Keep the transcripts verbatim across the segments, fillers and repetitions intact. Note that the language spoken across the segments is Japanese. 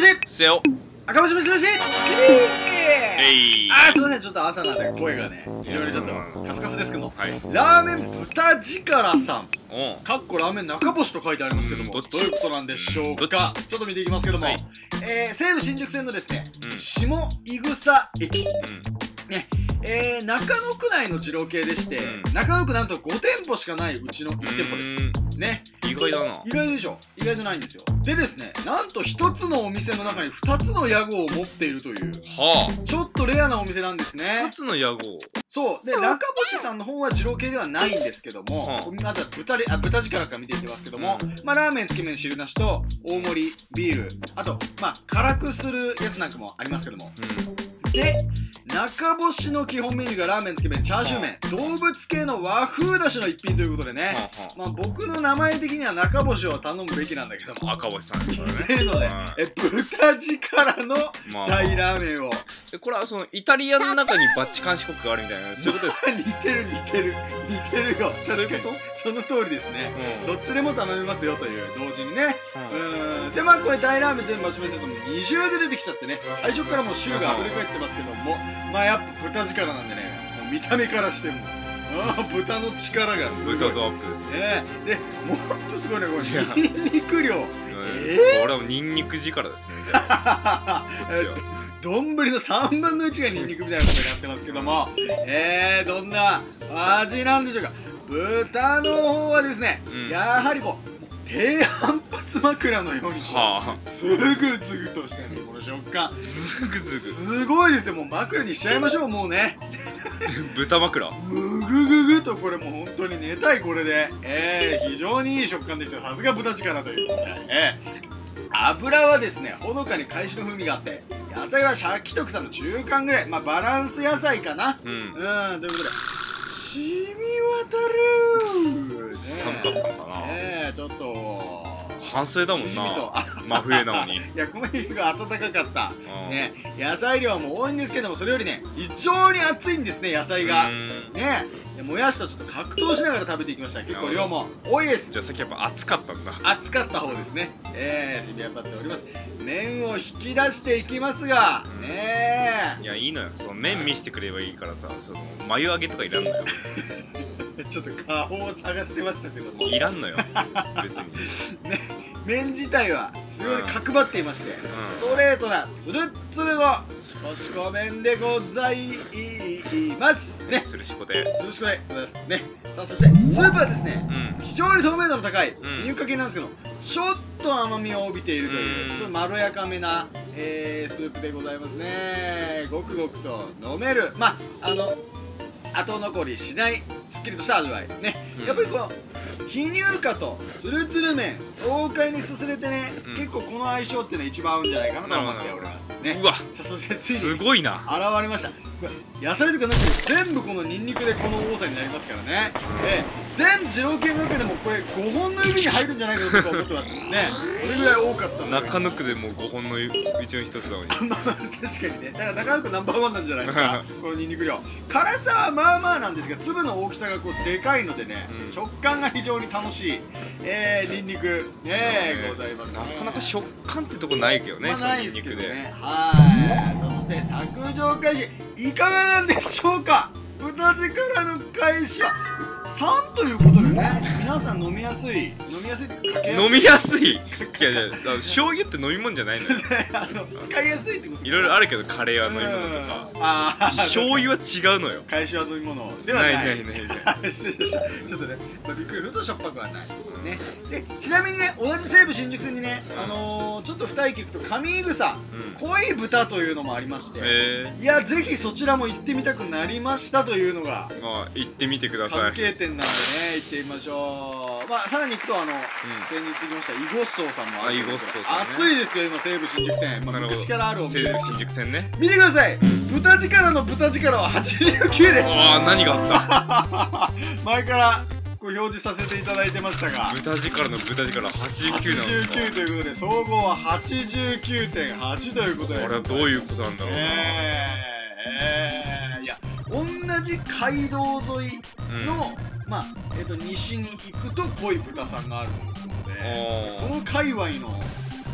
せよ赤星もしもし。 えい。 あー、すいません、ちょっと朝なんで声がね非常にちょっとカスカスですけども、 はい、 ラーメン豚力さんおかっこラーメン中星と書いてありますけども、 うんどっちどういうことなんでしょうか。ちょっと見ていきますけども、 はい、 えー、西武新宿線のですね、 うん、 下井草駅、 うん、 ね、えー、中野区内の二郎系でして、 うん、 中野区なんとご店舗しかないうちのいち店舗ですね。 意外だな。 意外でしょ。意外とないんですよ。でですね、なんとひとつのお店の中にふたつの屋号を持っているという、 はあ、 ちょっとレアなお店なんですね。 ふたつの屋号。 そうで、中星さんの方は二郎系ではないんですけども、 うん、 まず豚であ豚力から見ていきますけども、 うん、 まあラーメンつけ麺汁なしと大盛りビール、あとまあ辛くするやつなんかもありますけども、うん、で中星の基本メニューがラーメンつけ麺チャーシュー麺、動物系の和風だしの一品ということでね、まあ僕の名前的には中星を頼むべきなんだけども、 赤星さんですからね。 というので、え豚力の大ラーメンを、 でこれはそのイタリアの中にバッチ監視国があるみたいな、そういうことですか。 似てる似てる似てるよ。確かにその通りですね、うん、どっちでも頼めますよという同時にね、うん、でまあこれ大ラーメン全部示すとも二重で出てきちゃってね、最初からもう汁があふれ返ってますけども、まあやっぱ豚力なんでね、もう見た目からしてもあ豚の力がすごい。 豚とアップですね。 でもっとすごいね、これニンニク量、 えー、これはニンニク力ですね。じゃあ丼のさんぶんのいちがニンニクみたいなことになってますけども、えー、どんな味なんでしょうか。豚の方はですね、うん、やはりこう低反発枕のようにすぐずぐとしてるこの食感、 ずぐずぐすごいですね。もう枕にしちゃいましょう、もうね。 豚枕むぐぐぐと、これもう本当に寝たいこれで、えー、非常にいい食感でした。さすが豚力ということで、えー、油はですねほのかに海藻の風味があって、野菜はシャキッとくたの中間ぐらい、まあバランス野菜かな。うん、うんということで染み渡る、ね、 寒かったのかな。 えー、ちょっと反省だもんな、真冬なのに。いや、この日が暖かかった、ね、野菜量も多いんですけども、それよりね非常に熱いんですね、野菜がね。でもやしとちょっと格闘しながら食べていきました。結構量も多いです。 じゃあさっきやっぱ熱かったんだ。 熱かった方ですね。ええー、染み渡っております。麺を引き出していきますが、うん、ねえ、 いやいいのよ、その麺見せてくればいいからさ、その眉揚げとかいらんのよ。 ちょっと顔を探してましたけども、 いらんのよ別にね。麺自体はすごい角張っていまして、うん、ストレートなツルッツルのしこしこ麺でございますね。 つるしこでつるしこでございますね。さあ、そしてスープはですね、うん、非常に透明度の高い乳化系なんですけど、ちょっと甘みを帯びているという、ちょっとまろやかめな、えー、スープでございますね。ごくごくと飲める、まああの後残りしないすっきりとした味わいね、うん、やっぱりこの非乳化とつるつる麺爽快にすすれてね、うん、結構この相性っていうのは一番合うんじゃないかなと思っておりますね。 うわ、 さあ、そしてついにすごいな、 現れました。野菜とかなくて全部このニンニクでこの多さになりますからね。で全二郎系の中でもこれごほんの指に入るんじゃないかと思ってますね。それぐらい多かったんで、 中野区でもごほんのうちの一つなのにまあ確かにね、だから中野区ナンバーワンなんじゃないですかこのニンニク量。辛さはまあまあなんですが、粒の大きさがこうでかいのでね、うん、食感が非常に楽しい、えー、ニンニクねございます。 なかなか食感ってとこないけどね、 まあ、 そのニンニクで。 はい。そして卓上開始いかがなんでしょうか。豚力の開始はさんということでね、皆さん飲みやすい飲みやすいってかけやすい飲みやすいいやいや、醤油って飲み物じゃないのよあの使いやすいってこと。 いろいろあるけど、カレーは飲み物とか、ああ醤油は違うのよ。 返しは飲み物ではない。 ないないない失礼しました。ちょっとね、まあ、びっくりするとしょっぱくはないね。でちなみにね、同じ西武新宿線にね、あのー、ちょっと二駅行くと上井草、うん、濃い豚というのもありまして、いやぜひそちらも行ってみたくなりましたというのが、 まあ行ってみてください。 関係店なんでね、行ってみましょう。まあさらに行くと、あの、うん、先日行きました囲碁っそうさんもある。 囲碁っそうさん、ね、 暑いですよ今西武新宿店、まあ、昔からあるお店。 西武新宿線ね、 見てください。豚力の豚力ははちじゅうきゅうです。 ああ、何があった前からこう表示させていただいてましたが、 豚力の豚力はちじゅうきゅうなのか。はちじゅうきゅうということで総合は はちじゅうきゅうてんはち ということで、 これはどういうことなんだろうな。 えー、えー、いや同じ街道沿いの、うん、まあ、えー、と西に行くと濃い豚さんがあるので、この界隈の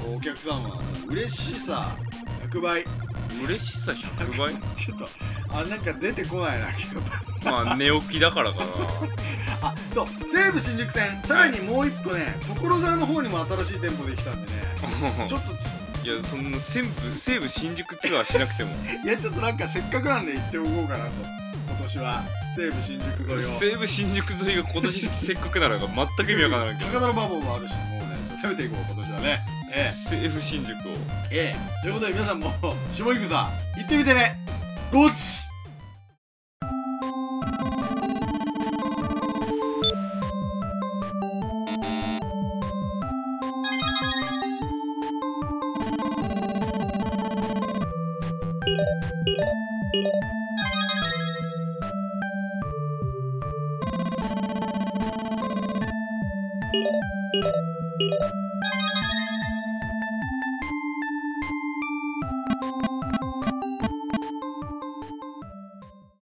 お客さんは嬉しさひゃくばい。 嬉しさひゃくばい。 ちょっとあなんか出てこないなまあ寝起きだからかな。 あそう西武新宿線さらにもう一個ね所沢の方にも新しい店舗できたんでねちょっといやそんな西武西武新宿ツアーしなくてもいやちょっとなんかせっかくなんで行っておこうかなと今年は西武新宿沿いを西武新宿沿いが今年せっかくならが全く意味わからないけど高田馬場もあるしもうねちょっと攻めていこう今年はねええ西武新宿をええということで皆さんも下井草行ってみてねゴチ